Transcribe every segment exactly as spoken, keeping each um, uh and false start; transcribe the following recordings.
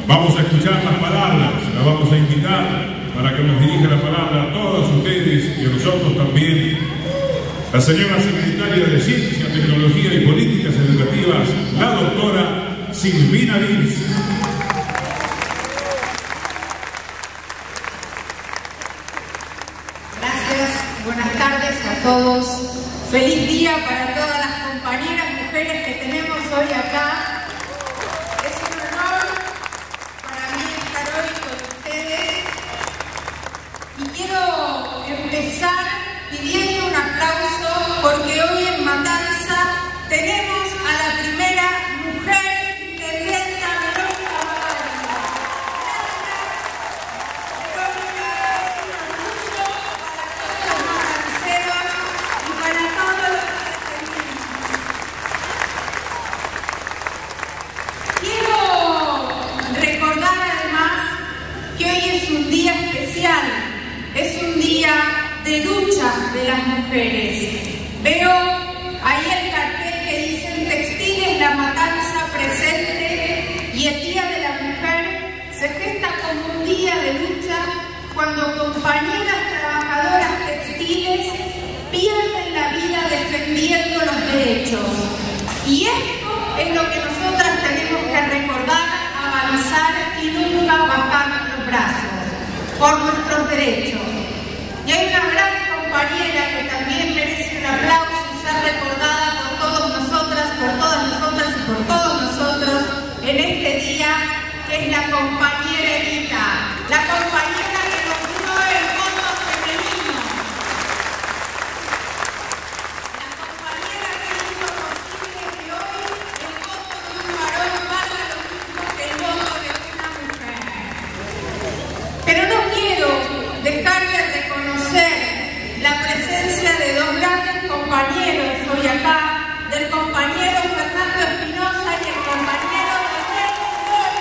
Vamos a escuchar las palabras, la vamos a invitar para que nos dirija la palabra a todos ustedes y a nosotros también. La señora secretaria de Ciencia, Tecnología y Políticas Educativas, la doctora Silvina Vils. Gracias, buenas tardes a todos. Feliz día para todas las compañeras mujeres que tenemos hoy acá. Es un honor para mí estar hoy con ustedes. Y quiero empezar pidiendo un aplauso porque hoy en Matanza tenemos a la primera mujer intendenta, Verónica Bagaño. Verónica es un orgullo para todos los matanceros y para todos los argentinos. Quiero recordar además que hoy es un día especial, es un día de lucha de las mujeres. Veo ahí el cartel que dice Textiles La Matanza presente, y el Día de la Mujer se gesta como un día de lucha cuando compañeras trabajadoras textiles pierden la vida defendiendo los derechos. Y esto es lo que nosotras tenemos que recordar, avanzar y nunca bajar los brazos por nuestros derechos. Y hay una gran compañera que también merece un aplauso y ser recordada por todos nosotras, por todas nosotras y por todos nosotros en este día, que es la compañera Evita, la compañera que nos dio el voto femenino, la compañera que hizo posible que hoy el voto de un varón valga lo mismo que el voto de una mujer. Pero no quiero dejar de reconocer la presencia de dos grandes compañeros hoy acá, del compañero Fernando Espinosa y el compañero Daniel Sol,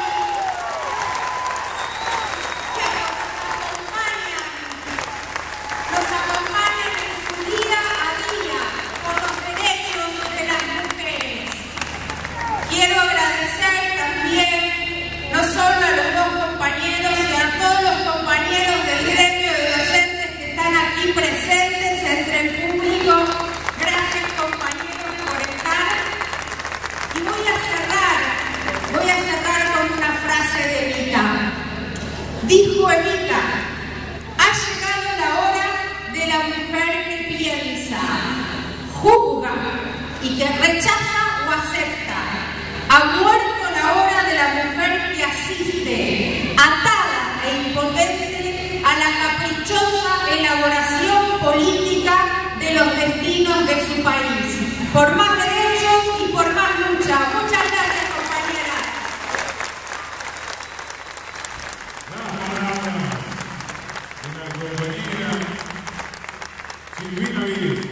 que nos acompañan, nos acompañan en su día a día por los derechos de las mujeres. Quiero agradecer también no solo a los dos compañeros, sino a todos los compañeros del gremio de docentes que están aquí presentes entre el público. Gracias, compañeros, por estar. Y voy a cerrar, voy a cerrar con una frase de Evita. Dijo Evita: ha llegado la hora de la mujer que piensa, juzga y que rechaza o acepta. Ha muerto la hora de la mujer que asiste, atada e impotente a la caprichosa elaboración política de los destinos de su país. Por más derechos y por más lucha. Muchas gracias, compañeras. La palabra de la compañera Silvina Vils.